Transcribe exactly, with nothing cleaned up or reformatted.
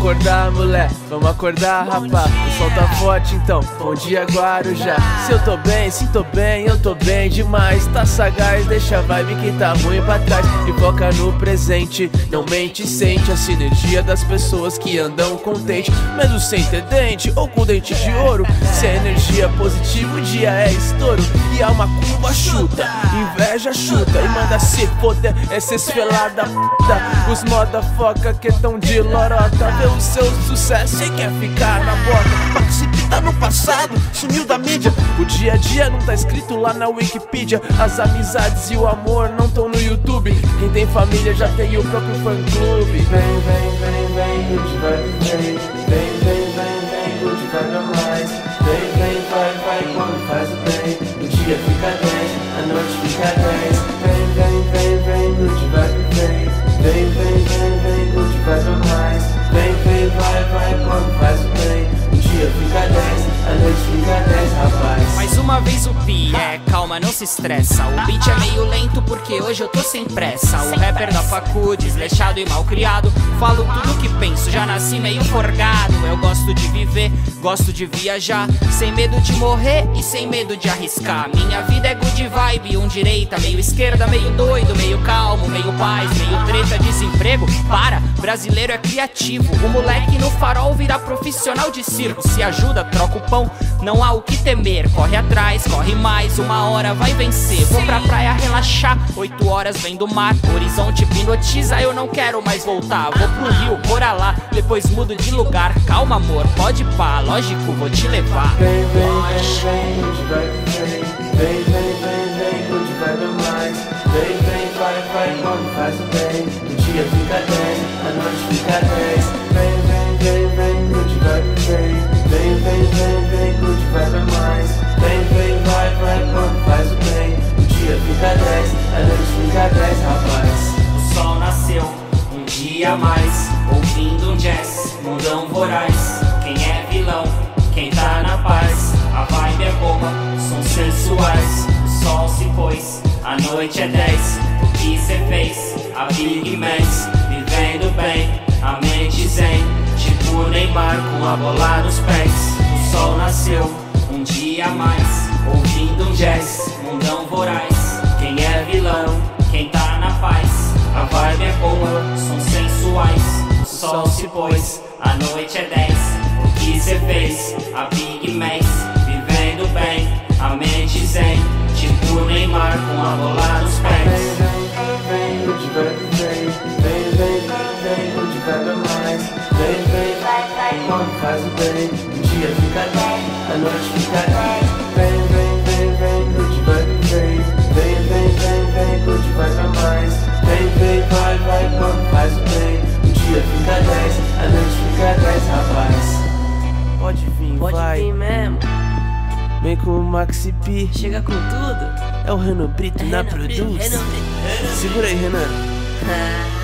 acordar, mulher, vamos acordar, rapá. O sol tá forte, então, bom dia, Guarujá. Se eu tô bem, se tô bem, eu tô bem demais. Tá sagaz, deixa a vibe que tá ruim pra trás e foca no presente. Não mente, sente a sinergia das pessoas que andam contente, mesmo sem ter dente ou com dente de ouro. Se é energia positiva, o dia é estouro. E a macumba chuta, inveja chuta e manda se foder essa esfelada p***. Os motherfucker que tão de lorota, vê o seu sucesso e quer ficar na bota. Participe tá no passado, sumiu da mídia. O dia a dia não tá escrito lá na Wikipedia. As amizades e o amor não tão no YouTube. Quem tem família já tem o próprio fã-clube. Vem, vem, vem, vem, good vibe, vem. Vem, vem, vem, vem, good vibe a mais. Vem, vem, vai, vai, quando faz o bem. O dia fica dez, a noite fica dez. Vem, vem, vem, vem, good vibe, vem. Vem, vem, vem, vem, good vibe a mais. Vem, vem, vai, vai, quando faz o bem. O dia fica dez, a noite fica dez, rapaz. Mais uma vez o pi, é, calma, não se estressa. O beat é meio lento porque hoje eu tô sem pressa. O rapper da facu, desleixado e mal criado. Falo tudo que penso, já nasci meio forgado. Eu gosto de viver, gosto de viajar, sem medo de morrer e sem medo de arriscar. Minha vida é good vibe, um direita, meio esquerda, meio doido, meio calmo, meio paz, meio treta, desemprego. Para, brasileiro é criativo. O moleque no farol vira profissional de circo. Se ajuda, troca o pão, não há o que temer. Corre atrás, corre mais, uma hora vai vencer. Vou pra praia relaxar, oito horas vem do mar. Horizonte hipnotiza, eu não quero mais voltar. Vou pro rio, bora lá, depois mudo de lugar. Calma amor, pode pá, lógico, vou te levar. Vem, vem, vem, vem, good vibe, vem. Vem, vem, vem, vem, good vibe a mais. Vem, vem, vai, vai, quando faz o bem. O dia fica dez, a noite fica dez. Vem, vem, vem, vem, good vibe, vem. Vem, vem, vem, vem, good vibe a mais. Vem, vem, vai, vai, quando faz o bem. O dia fica dez, a noite fica dez, rapaz. O sol nasceu, um dia a mais. Ouvindo um jazz, mundão voraz. Quem é vilão, quem tá na paz. A vibe é boa, sons sensuais. O sol se pôs, a noite é dez. O que cê fez? A Big Max. Vivendo bem, a mente zen. Tipo Neymar com a bola nos pés. O sol nasceu, um dia a mais. Ouvindo um jazz, mundão voraz. Quem é vilão, quem tá na paz. A vibe é boa, sons sensuais. O sol se pôs, a noite é dez. O que cê fez? A Big Max. Vivendo bem, a mente zen. Tipo Neymar com a bola nos pés. Vem, vem, vem, good vibe, vem. Vem, vem, vem, good vibe a mais. Vem, vem, vai, vai, quando faz o bem. O dia fica dez, a noite fica dez. Vem, vem, vem, vem, good vibe, vem. Vem, vem, vem, vem, good vibe a mais. Vem, vem, vai, vai, quando faz o bem. O dia fica dez, a noite fica dez, rapaz. Pode vir, Pode vai. vir mesmo. Vem com o Maxi P. Chega com tudo. É o Renan Brito É na Renan Brito, Produce. Renan Brito. Segura aí, Renan. Ah.